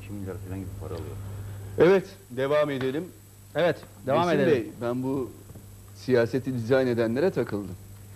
2 milyar falan gibi para alıyor. Evet, devam edelim. Evet, devam Besim edelim. Bey, ben bu siyaseti dizayn edenlere takıldım.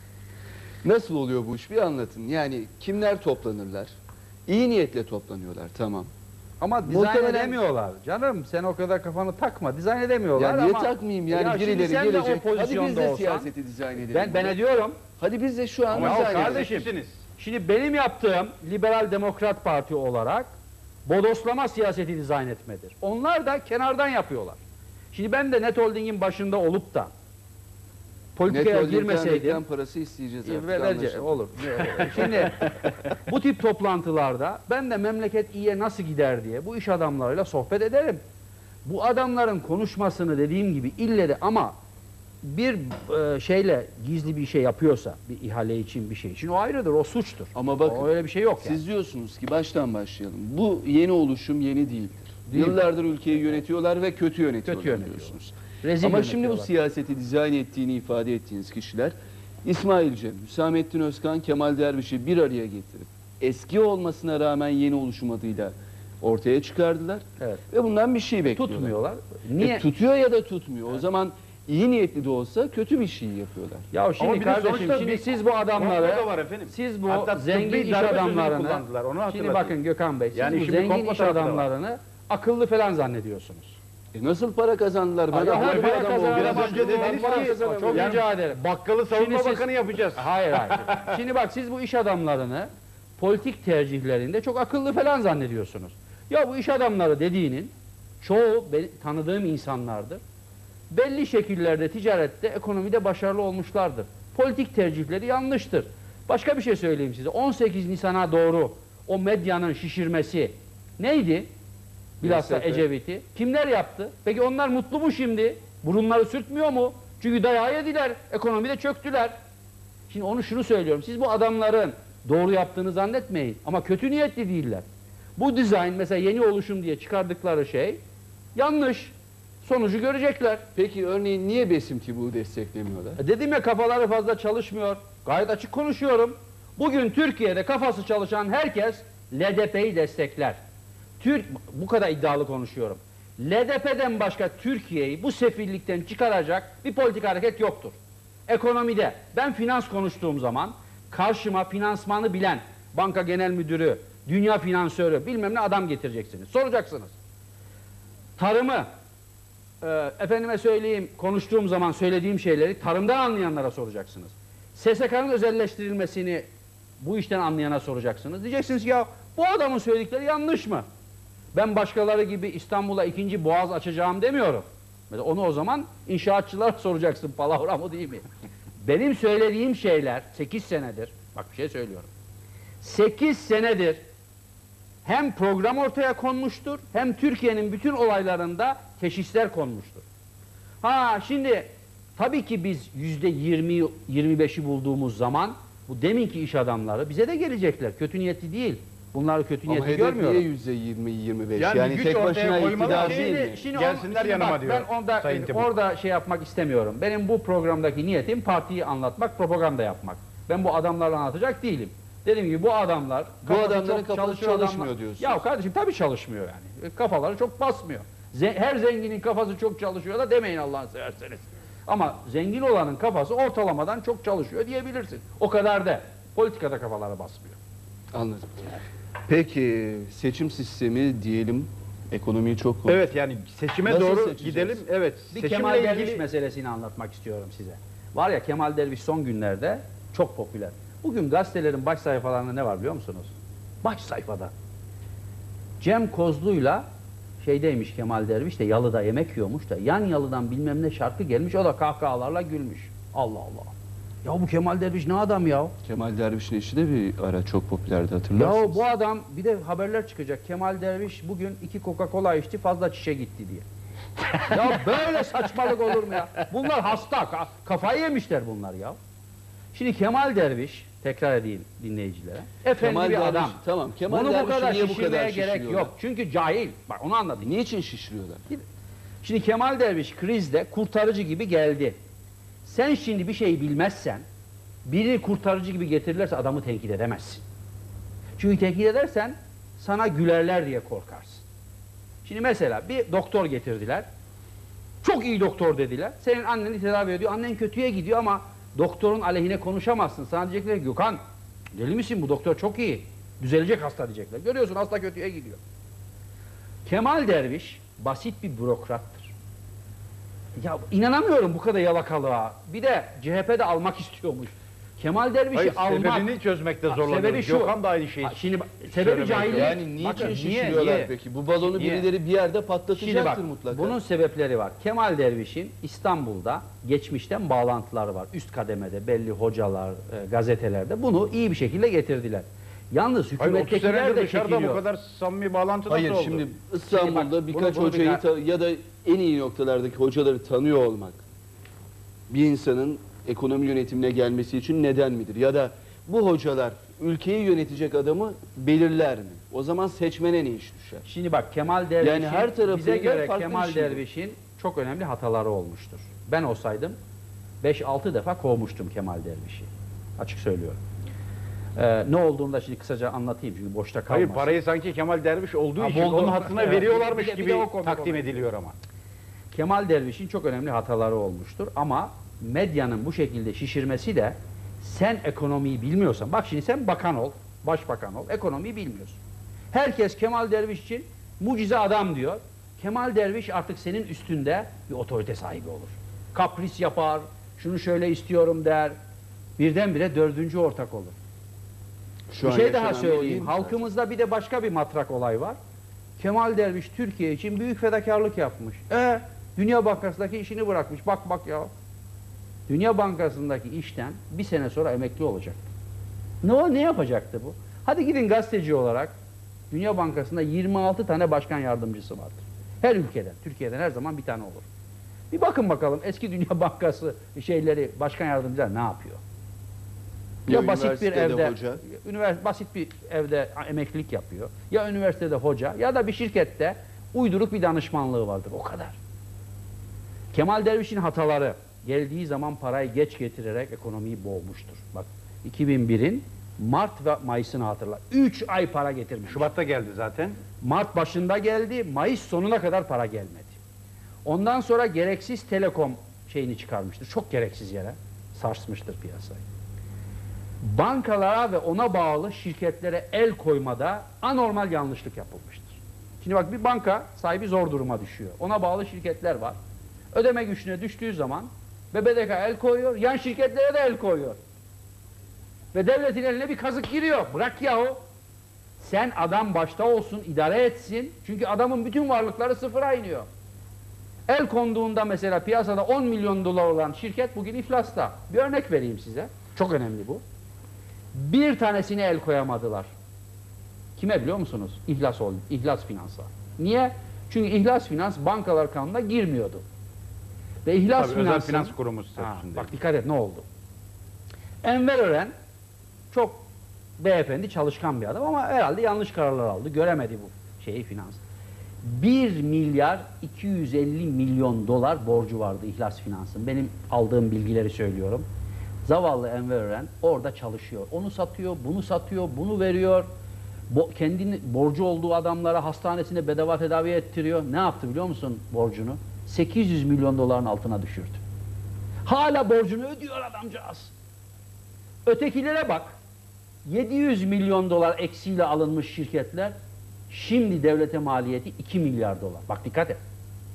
Nasıl oluyor bu iş, bir anlatın. Yani kimler toplanırlar? İyi niyetle toplanıyorlar, tamam. Ama dizayn Muhtemelen- edemiyorlar. Canım sen o kadar kafanı takma. Dizayn edemiyorlar Ya niye ama... takmayayım yani, Ya şimdi birileri sen de o gelecek. Hadi biz pozisyonda de olsan- siyaseti dizayn edelim. Ben ediyorum. Hadi biz de şu an Ama dizayn edelim. kardeşim, şimdi benim yaptığım Liberal Demokrat Parti olarak bodoslama siyaseti dizayn etmedir. Onlar da kenardan yapıyorlar. Şimdi ben de Net Holding'in başında olup da politikaya Net Holding'den girmeseydim... reklam parası isteyeceğiz artık. Vereceğiz, anlaşıldı. olur. Şimdi bu tip toplantılarda ben de memleket iyiye nasıl gider diye bu iş adamlarıyla sohbet ederim. Bu adamların konuşmasını dediğim gibi ille de ama bir şeyle gizli bir şey yapıyorsa, bir ihale için bir şey için o ayrıdır, o suçtur. Ama bakın, o öyle bir şey yok yani. siz diyorsunuz ki baştan başlayalım. Bu yeni oluşum yeni değildir. Değil. Yıllardır ülkeyi yönetiyorlar ve kötü yönetiyorlar, yönetiyorlar. diyorsunuz. Rezil Ama şimdi bu yönetiyorlar. siyaseti dizayn ettiğini ifade ettiğiniz kişiler İsmail Cem, Hüsamettin Özkan, Kemal Derviş'i bir araya getirip eski olmasına rağmen yeni oluşum adıyla ortaya çıkardılar. Evet. Ve bundan bir şey bekliyorlar. Tutmuyorlar. Niye? Tutuyor ya da tutmuyor. O zaman iyi niyetli de olsa kötü bir şey yapıyorlar. Ya Ama şimdi bir de kardeşim, sonuçta şimdi bir siz bu adamları, komplo da var efendim. siz bu Hatta zengin tıbbi iş darbe sözünü adamlarını, kullandılar, onu şimdi hatırlatayım. bakın Gökhan Bey, siz Yani bu şimdi zengin komplo iş tarafı da var. adamlarını akıllı falan zannediyorsunuz. Nasıl para kazandılar? Hayır, Bana hayır, böyle bir para adam oldu. kazanamaz. Biraz önce Ben dediniz para ki, kazanamam. Çok yani rica ederim. Bakkalı Savunma Şimdi siz- Bakanı yapacağız. Hayır hayır. Şimdi bak, siz bu iş adamlarını politik tercihlerinde çok akıllı falan zannediyorsunuz. Ya bu iş adamları dediğinin çoğu tanıdığım insanlardır. Belli şekillerde ticarette, ekonomide başarılı olmuşlardır. Politik tercihleri yanlıştır. Başka bir şey söyleyeyim size. 18 Nisan'a doğru o medyanın şişirmesi neydi? Bilhassa Neyse, Ecevit'i. Kimler yaptı? Peki onlar mutlu mu şimdi? Burunları sürtmüyor mu? Çünkü dayağı yediler. Ekonomide çöktüler. Şimdi şunu söylüyorum. Siz bu adamların doğru yaptığını zannetmeyin. Ama kötü niyetli değiller. Bu dizayn mesela yeni oluşum diye çıkardıkları şey yanlış. Sonucu görecekler. Peki örneğin niye Besim Tibu'yu desteklemiyorlar? Dedim ya, kafaları fazla çalışmıyor. Gayet açık konuşuyorum. Bugün Türkiye'de kafası çalışan herkes LDP'yi destekler. Bu kadar iddialı konuşuyorum. LDP'den başka Türkiye'yi bu sefillikten çıkaracak bir politik hareket yoktur. Ekonomide ben finans konuştuğum zaman karşıma finansmanı bilen banka genel müdürü, dünya finansörü bilmem ne adam getireceksiniz. Soracaksınız. Tarımı efendime söyleyeyim, konuştuğum zaman söylediğim şeyleri tarımdan anlayanlara soracaksınız. SSK'nın özelleştirilmesini bu işten anlayana soracaksınız. Diyeceksiniz ki ya bu adamın söyledikleri yanlış mı? Ben başkaları gibi İstanbul'a 2. boğaz açacağım demiyorum. Mesela onu o zaman inşaatçılara soracaksın, palavra mı değil mi? Benim söylediğim şeyler 8 senedir, bak bir şey söylüyorum. 8 senedir hem program ortaya konmuştur, hem Türkiye'nin bütün olaylarında teşhisler konmuştur. Ha şimdi tabii ki biz %20-25'i bulduğumuz zaman bu deminki iş adamları bize de gelecekler. Kötü niyetli değil. Bunları kötü Ama niyetli hedef görmüyorum. niye %20-25? Yani Yani güç tek ortaya başına koymalı iktidar ki- değil mi? Gelsinler yanıma bak, diyor Ben Sayın Tibuk. orada şey yapmak istemiyorum. Benim bu programdaki niyetim partiyi anlatmak, propaganda yapmak. Ben bu adamlarla anlatacak değilim. Dediğim gibi bu adamlar... Bu adamların çok kafası çalışıyor çalışmıyor diyorsunuz. Ya kardeşim tabii çalışmıyor yani. Kafaları çok basmıyor. Her zenginin kafası çok çalışıyor da demeyin Allah'ını severseniz. Ama zengin olanın kafası ortalamadan çok çalışıyor diyebilirsin. O kadar da. Politikada kafaları basmıyor. Anladım. Peki seçim sistemi diyelim, ekonomiyi çok konuştuk. Evet, yani seçime Nasıl doğru seçeceğiz? gidelim. Evet. Bir Kemal Derviş ilgili meselesini anlatmak istiyorum size. Var ya, Kemal Derviş son günlerde çok popüler. Bugün gazetelerin baş sayfalarında ne var biliyor musunuz? Baş sayfada. Cem Kozlu'yla şeydeymiş Kemal Derviş de yalıda yemek yiyormuş da yan yalıdan bilmem ne şarkı gelmiş, o da kahkahalarla gülmüş. Allah Allah. Ya bu Kemal Derviş ne adam ya? Kemal Derviş'in eşi de bir ara çok popülerdi, hatırlarsınız. Ya bu adam, bir de haberler çıkacak. Kemal Derviş bugün 2 Coca-Cola içti, fazla çişe gitti diye. Ya böyle saçmalık olur mu ya? Bunlar hasta, kafayı yemişler bunlar ya. Şimdi Kemal Derviş, tekrar edeyim dinleyicilere, efendi Kemal bir Derviş, adam. tamam, Kemal Bunu bu Derviş'i kadar niye bu şişirmeye kadar gerek şişiriyorlar? yok. Çünkü cahil. Bak onu anlatayım. Niçin şişiriyorlar? Şimdi Kemal Derviş krizde kurtarıcı gibi geldi. Sen şimdi bir şey bilmezsen, biri kurtarıcı gibi getirirlerse adamı tenkit edemezsin. Çünkü tenkit edersen sana gülerler diye korkarsın. Şimdi mesela bir doktor getirdiler. Çok iyi doktor dediler. Senin anneni tedavi ediyor. Annen kötüye gidiyor ama doktorun aleyhine konuşamazsın. Sana diyecekler ki Gökhan deli misin, bu doktor çok iyi. Düzelecek hasta diyecekler. Görüyorsun hasta kötüye gidiyor. Kemal Derviş basit bir bürokrattır. Ya inanamıyorum bu kadar yalakalığa. Bir de CHP'de almak istiyormuş. Kemal Derviş'i Hayır, almak... sebebini çözmekte Ha, zorlanıyoruz. sebebi şu. Gökhan da aynı şeyi Şimdi sebebi söylemeye cahillik. Yani niçin Bakın, şişiriyorlar niye? peki? Bu balonu Niye? birileri bir yerde Şimdi patlatacaktır bak, mutlaka. bunun sebepleri var. Kemal Derviş'in İstanbul'da geçmişten bağlantıları var. Üst kademede belli hocalar, gazetelerde bunu iyi bir şekilde getirdiler. Yalnız Hayır, 30 hükümettekiler senedir de dışarıda çekiliyor. bu kadar samimi bağlantı nasıl Hayır oldu? şimdi İstanbul'da Şimdi bak, birkaç bunu hocayı bir- ya da en iyi noktalardaki hocaları tanıyor olmak bir insanın ekonomi yönetimine gelmesi için neden midir? Ya da bu hocalar ülkeyi yönetecek adamı belirler mi? O zaman seçmene ne iş düşer? Şimdi bak Kemal Derviş'in, Yani her tarafıyla bize göre farklı Kemal bir şey bu. Derviş'in çok önemli hataları olmuştur. Ben olsaydım 5-6 defa kovmuştum Kemal Derviş'i. Açık söylüyorum. Ne olduğunu da şimdi kısaca anlatayım çünkü boşta kalmasın. Hayır, parayı sanki Kemal Derviş olduğu Ha, için buldum. onun hatırına Evet. veriyorlarmış Bir de gibi o konu takdim konu. ediliyor ama. Kemal Derviş'in çok önemli hataları olmuştur ama medyanın bu şekilde şişirmesi de sen ekonomiyi bilmiyorsan, bak şimdi sen bakan ol, başbakan ol, ekonomiyi bilmiyorsun. Herkes Kemal Derviş için mucize adam diyor. Kemal Derviş artık senin üstünde bir otorite sahibi olur. Kapris yapar, şunu şöyle istiyorum der. Birdenbire dördüncü ortak olur. Şu Bir an şey daha yaşanan bu değil söyleyeyim. mi Halkımızda bir de başka bir matrak olay var. Kemal Derviş Türkiye için büyük fedakarlık yapmış. Dünya Bankası'ndaki işini bırakmış. Bak bak ya. Dünya Bankası'ndaki işten bir sene sonra emekli olacak. Ne yapacaktı bu? Hadi gidin gazeteci olarak. Dünya Bankası'nda 26 tane başkan yardımcısı vardır. Her ülkeden. Türkiye'den her zaman bir tane olur. Bir bakın bakalım eski Dünya Bankası başkan yardımcılar ne yapıyor? Ya basit bir üniversitede evde hoca. basit bir evde emeklilik yapıyor. Ya üniversitede hoca ya da bir şirkette uyduruk bir danışmanlığı vardır. O kadar. Kemal Derviş'in hataları geldiği zaman parayı geç getirerek ekonomiyi boğmuştur. Bak 2001'in Mart ve Mayıs'ını hatırla. 3 ay para getirmiş. Şubat'ta geldi zaten. Mart başında geldi, Mayıs sonuna kadar para gelmedi. Ondan sonra gereksiz telekom şeyini çıkarmıştır. Çok gereksiz yere sarsmıştır piyasayı. Bankalara ve ona bağlı şirketlere el koymada anormal yanlışlık yapılmıştır. Şimdi bak bir banka sahibi zor duruma düşüyor. Ona bağlı şirketler var. Ödeme güçüne düştüğü zaman BDDK el koyuyor, yan şirketlere de el koyuyor. Ve devletin eline bir kazık giriyor. Bırak yahu. Sen adam başta olsun, idare etsin. Çünkü adamın bütün varlıkları sıfıra iniyor. El konduğunda mesela piyasada 10 milyon dolar olan şirket bugün iflasta. Bir örnek vereyim size. Çok önemli bu. Bir tanesine el koyamadılar. Kime biliyor musunuz? İhlas oldu. İhlas Finans'a. Niye? Çünkü İhlas Finans bankalar kanununa girmiyordu. Ve İhlas Tabii, özel Finans'ın... finans kurumu statüsünde. Bak dikkat et ne oldu? Enver Ören çok beyefendi çalışkan bir adam ama herhalde yanlış kararlar aldı. Göremedi bu finans. 1 milyar 250 milyon dolar borcu vardı İhlas Finans'ın. Benim aldığım bilgileri söylüyorum. Zavallı Enver Ören orada çalışıyor. Onu satıyor, bunu satıyor, bunu veriyor. Kendini borcu olduğu adamlara hastanesine bedava tedavi ettiriyor. Ne yaptı biliyor musun borcunu? 800 milyon doların altına düşürdü. Hala borcunu ödüyor adamcağız. Ötekilere bak. 700 milyon dolar eksiyle alınmış şirketler şimdi devlete maliyeti 2 milyar dolar. Bak dikkat et.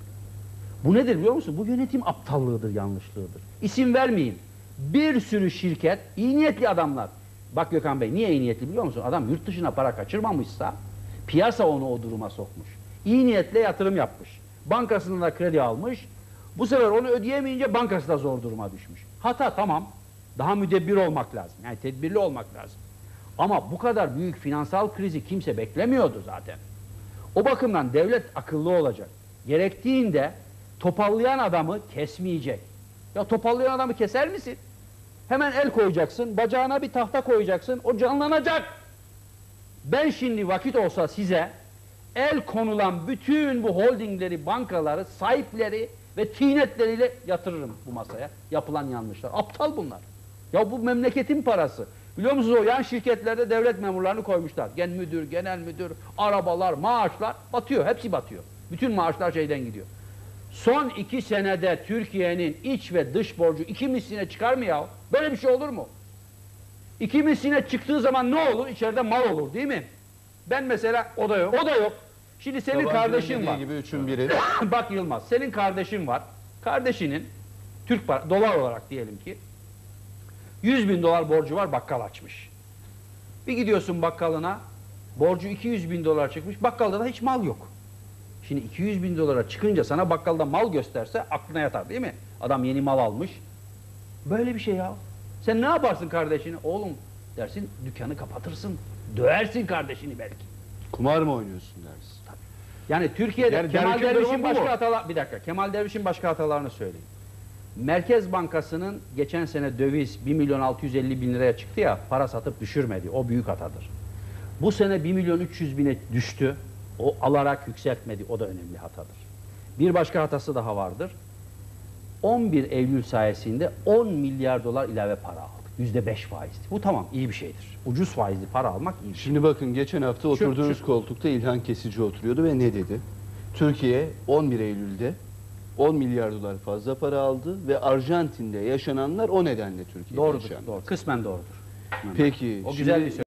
Bu nedir biliyor musun? Bu yönetim aptallığıdır, yanlışlığıdır. İsim vermeyin. Bir sürü şirket, iyi niyetli adamlar. Bak Gökhan Bey niye iyi niyetli biliyor musun? Adam yurt dışına para kaçırmamışsa piyasa onu o duruma sokmuş. İyi niyetle yatırım yapmış. Bankasından da kredi almış. Bu sefer onu ödeyemeyince bankası da zor duruma düşmüş. Hata tamam. Daha müdebbir olmak lazım. Yani tedbirli olmak lazım. Ama bu kadar büyük finansal krizi kimse beklemiyordu zaten. O bakımdan devlet akıllı olacak. Gerektiğinde topallayan adamı kesmeyecek. Ya topallayan adamı keser misin? Hemen el koyacaksın, bacağına bir tahta koyacaksın, o canlanacak. Ben şimdi vakit olsa size el konulan bütün bu holdingleri, bankaları, sahipleri ve tinetleriyle yatırırım bu masaya. Yapılan yanlışlar. Aptal bunlar. Ya bu memleketin parası. Biliyor musunuz o yan şirketlerde devlet memurlarını koymuşlar. Gen müdür, genel müdür, arabalar, maaşlar batıyor. Hepsi batıyor. Bütün maaşlar şeyden gidiyor. Son 2 senede Türkiye'nin iç ve dış borcu 2 misline çıkar mı ya? Böyle bir şey olur mu? 2 misline çıktığı zaman ne olur? İçeride mal olur değil mi? Ben mesela o da yok. O da yok. Şimdi senin Sabancı'nın kardeşin dediği var. gibi üçün biri. Bak Yılmaz, senin kardeşin var. Kardeşinin dolar olarak diyelim ki 100 bin dolar borcu var, bakkal açmış. Bir gidiyorsun bakkalına, borcu 200 bin dolar çıkmış, bakkalda da hiç mal yok. Şimdi 200 bin dolara çıkınca sana bakkalda mal gösterse aklına yatar değil mi? Adam yeni mal almış. Böyle bir şey ya. Sen ne yaparsın kardeşini? Oğlum dersin, dükkanı kapatırsın. Döversin kardeşini belki. Kumar mı oynuyorsun dersin? Yani Türkiye'de Yani Kemal Derviş'in Derviş'in durumu bu başka mu? hatalar... Bir dakika, Kemal Derviş'in başka hatalarını söyleyeyim. Merkez Bankası'nın geçen sene döviz 1 milyon 650 bin liraya çıktı ya, para satıp düşürmedi. O büyük hatadır. Bu sene 1 milyon 300 bine düştü. O alarak yükseltmedi. O da önemli hatadır. Bir başka hatası daha vardır. 11 Eylül sayesinde 10 milyar dolar ilave para aldık. %5 faizli. Bu tamam, iyi bir şeydir. Ucuz faizli para almak iyi bir şey. Şimdi bakın geçen hafta oturduğunuz koltukta İlhan Kesici oturuyordu ve ne dedi? Türkiye 11 Eylül'de 10 milyar dolar fazla para aldı ve Arjantin'de yaşananlar o nedenle Türkiye'de Doğrudur, yaşandı. doğru. Kısmen doğrudur. Peki O güzel bir şimdi söz.